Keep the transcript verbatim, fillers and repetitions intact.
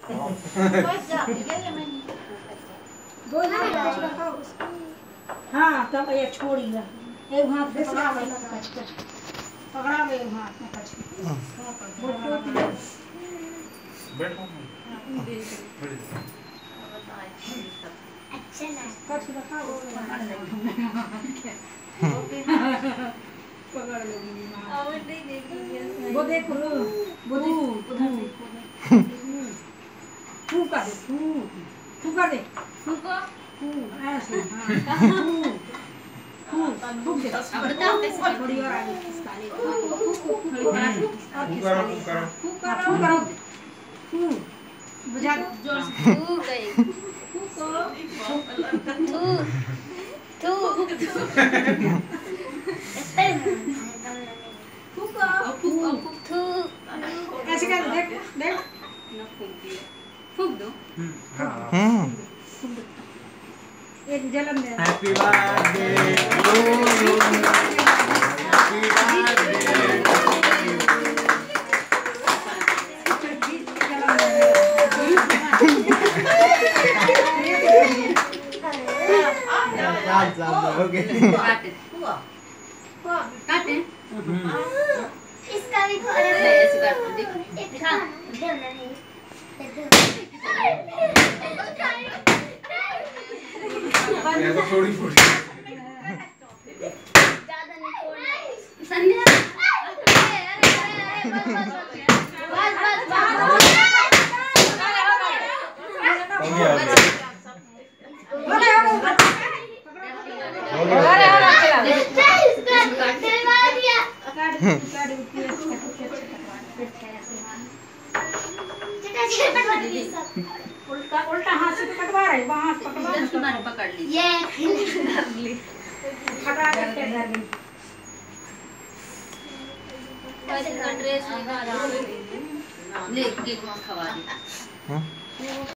बस जा ये ले मैं दो हाथ रखो उसको। हां तब ये छोड़ी ला एक हाथ से पकड़ा ले कच कच पकड़ा ले हाथ में कच बैठो अच्छा ना कच रखा वो पकड़ लूंगी और नहीं देखूंगी वो देख लो वो देख उधर देखो तू कर दे तू तू कर दे तू को तू ऐसे हां तू तू दे अब बताओ कैसे थोड़ी और आगे खिसका ले तू करो तू करो तू करो तू करो तू बुझा जोर से तू गई तू को तू तू ऐसे कर देख देख ना फूक दिया फूक दो हम्म एक जलन दे happy birthday to you happy birthday okay काट काट इसका भी खोल ऐसे कर देख दिखा ये तो थोड़ी थोड़ी ज्यादा नहीं छोड़ना संध्या अरे अरे बस बस बस हो गया हो गया अरे अरे चला दिलवा दिया काट काट उल्टा उल्टा हाथ से कटवा रहे वहां से पकड़वा तुम्हारे पकड़ ली ये फटा करके घर गई वैसे ड्रेस लगा ले केक खवा दी।